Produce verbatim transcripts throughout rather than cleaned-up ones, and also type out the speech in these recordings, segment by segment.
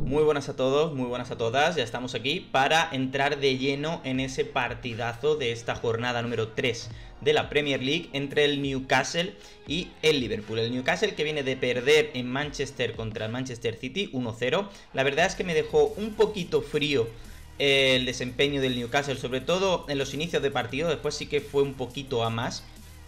Muy buenas a todos, muy buenas a todas, ya estamos aquí para entrar de lleno en ese partidazo de esta jornada número tres de la Premier League entre el Newcastle y el Liverpool. El Newcastle que viene de perder en Manchester contra el Manchester City uno cero. La verdad es que me dejó un poquito frío el desempeño del Newcastle, sobre todo en los inicios de partido, después sí que fue un poquito a más.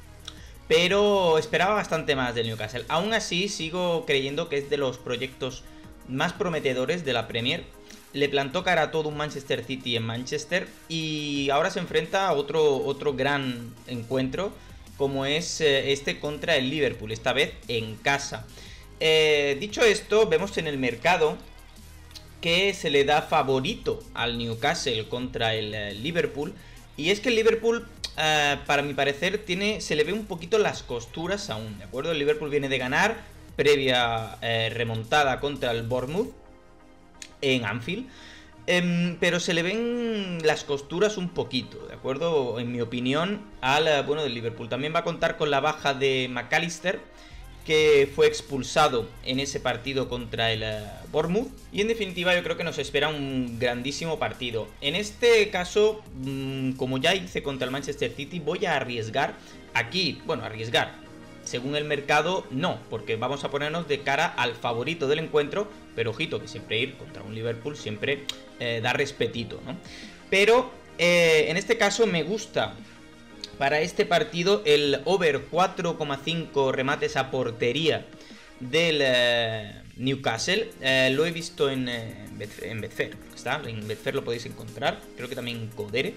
Pero esperaba bastante más del Newcastle. Aún así sigo creyendo que es de los proyectos más prometedores de la Premier. Le plantó cara a todo un Manchester City en Manchester y ahora se enfrenta a otro, otro gran encuentro como es eh, este contra el Liverpool, esta vez en casa. Eh, dicho esto, vemos en el mercado que se le da favorito al Newcastle contra el eh, Liverpool, y es que el Liverpool, eh, para mi parecer, tiene, se le ve un poquito las costuras aún, ¿de acuerdo? El Liverpool viene de ganar previa eh, remontada contra el Bournemouth en Anfield, eh, pero se le ven las costuras un poquito, ¿de acuerdo? En mi opinión, al eh, bueno del Liverpool. También va a contar con la baja de McAllister, que fue expulsado en ese partido contra el uh, Bournemouth. Y en definitiva yo creo que nos espera un grandísimo partido. En este caso, mmm, como ya hice contra el Manchester City, voy a arriesgar aquí, bueno, arriesgar, según el mercado, no, porque vamos a ponernos de cara al favorito del encuentro, pero ojito que siempre ir contra un Liverpool siempre eh, da respetito, ¿no? Pero eh, en este caso me gusta para este partido el over cuatro coma cinco remates a portería del eh, Newcastle. Eh, lo he visto en, eh, en Betfair, está, en Betfair lo podéis encontrar, creo que también en Codere.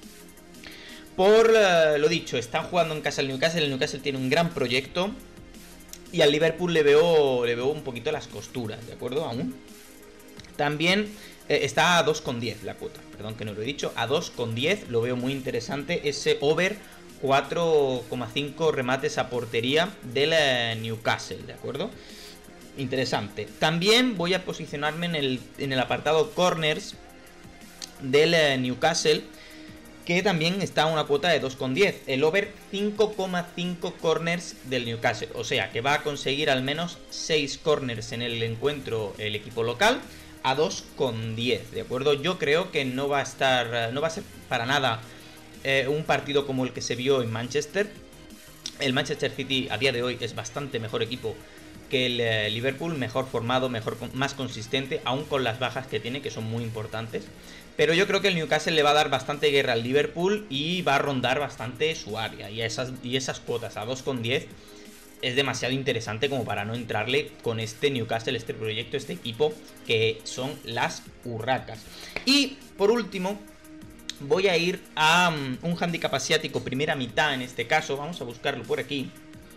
Por eh, lo dicho, están jugando en casa el Newcastle, el Newcastle tiene un gran proyecto y al Liverpool le veo, le veo un poquito las costuras, ¿de acuerdo? Aún. También eh, está a dos coma diez la cuota, perdón que no lo he dicho, a dos coma diez, lo veo muy interesante ese over cuatro coma cinco remates a portería del eh, Newcastle, ¿de acuerdo? Interesante. También voy a posicionarme en el, en el apartado corners del eh, Newcastle, que también está a una cuota de dos coma diez. El over cinco coma cinco corners del Newcastle, o sea que va a conseguir al menos seis corners en el encuentro el equipo local a dos coma diez, ¿de acuerdo? Yo creo que no va a estar, no va a ser para nada eh, un partido como el que se vio en Manchester. El Manchester City a día de hoy es bastante mejor equipo que el eh, Liverpool, mejor formado, mejor, más consistente, aún con las bajas que tiene, que son muy importantes. Pero yo creo que el Newcastle le va a dar bastante guerra al Liverpool y va a rondar bastante su área. Y esas, y esas cuotas a dos coma diez es demasiado interesante como para no entrarle con este Newcastle, este proyecto, este equipo, que son las urracas. Y por último, voy a ir a um, un handicap asiático primera mitad en este caso. Vamos a buscarlo por aquí.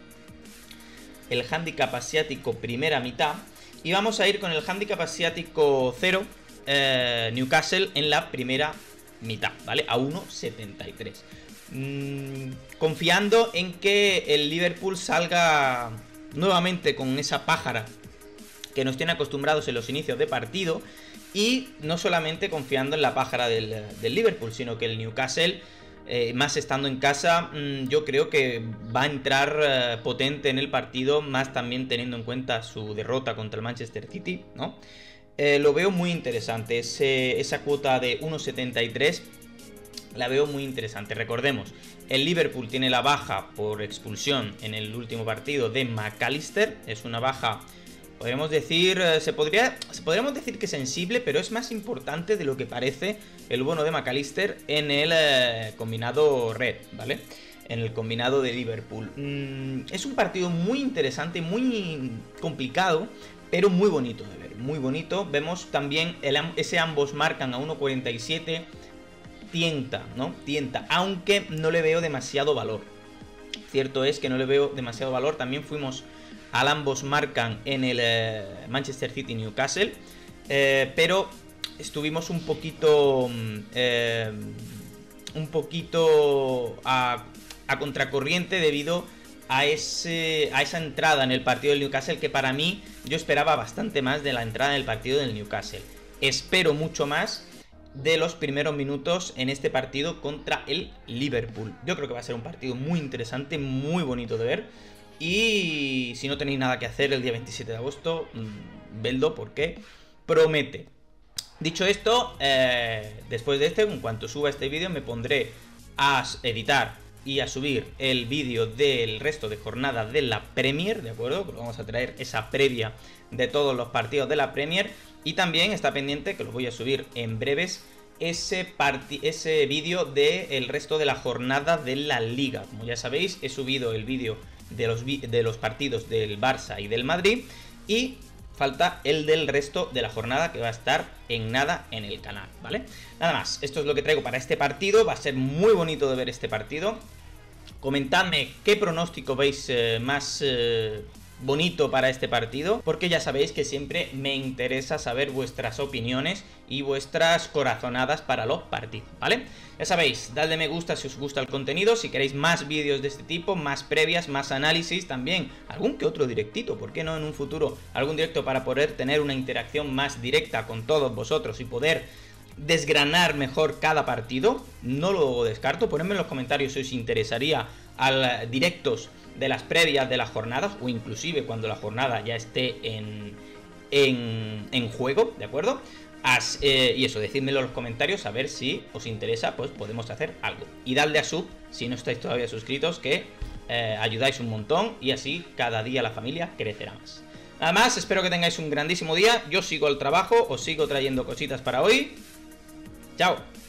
El handicap asiático primera mitad. Y vamos a ir con el handicap asiático cero. Eh, Newcastle en la primera mitad, ¿vale? A uno setenta y tres. Mm, confiando en que el Liverpool salga nuevamente con esa pájara que nos tiene acostumbrados en los inicios de partido. Y no solamente confiando en la pájara del, del Liverpool, sino que el Newcastle, eh, más estando en casa, mmm, yo creo que va a entrar eh, potente en el partido, más también teniendo en cuenta su derrota contra el Manchester City, ¿no? Eh, lo veo muy interesante, Ese, esa cuota de uno setenta y tres la veo muy interesante. Recordemos, el Liverpool tiene la baja por expulsión en el último partido de McAllister, es una baja, podríamos decir, se podría, podríamos decir que sensible, pero es más importante de lo que parece el bono de McAllister en el eh, combinado red, ¿vale? En el combinado de Liverpool. Mm, es un partido muy interesante, muy complicado, pero muy bonito de ver, muy bonito. Vemos también el, ese ambos marcan a uno cuarenta y siete, tienta, ¿no? Tienta, aunque no le veo demasiado valor. Cierto es que no le veo demasiado valor. También fuimos al ambos marcan en el eh, Manchester City Newcastle, eh, pero estuvimos un poquito, eh, un poquito a, a contracorriente debido a, ese, a esa entrada en el partido del Newcastle, que para mí yo esperaba bastante más de la entrada en el partido del Newcastle. Espero mucho más de los primeros minutos en este partido contra el Liverpool. Yo creo que va a ser un partido muy interesante, muy bonito de ver. Y si no tenéis nada que hacer el día veintisiete de agosto, vedlo, ¿por qué? promete. Dicho esto, eh, después de este, en cuanto suba este vídeo, me pondré a editar y a subir el vídeo del resto de jornadas de la Premier, ¿de acuerdo? Que vamos a traer esa previa de todos los partidos de la Premier. Y también está pendiente, que lo voy a subir en breves, ese, ese vídeo del resto de la jornada de la Liga. Como ya sabéis, he subido el vídeo de los, de los partidos del Barça y del Madrid, y falta el del resto de la jornada, que va a estar en nada en el canal, ¿vale? Nada más, esto es lo que traigo para este partido. Va a ser muy bonito de ver este partido. Comentadme qué pronóstico veis eh, más eh, bonito para este partido, porque ya sabéis que siempre me interesa saber vuestras opiniones y vuestras corazonadas para los partidos, ¿vale? Ya sabéis, dadle me gusta si os gusta el contenido, si queréis más vídeos de este tipo, más previas, más análisis, también algún que otro directito, ¿por qué no en un futuro algún directo para poder tener una interacción más directa con todos vosotros y poder desgranar mejor cada partido? No lo descarto. Ponedme en los comentarios si os interesaría al directos de las previas de las jornadas, o inclusive cuando la jornada ya esté en, en, en juego, ¿de acuerdo? As, eh, y eso, decídmelo en los comentarios, a ver si os interesa, pues podemos hacer algo. Y dadle a sub si no estáis todavía suscritos, que eh, ayudáis un montón, y así cada día la familia crecerá más. Nada más, espero que tengáis un grandísimo día. Yo sigo al trabajo, os sigo trayendo cositas para hoy. Chao.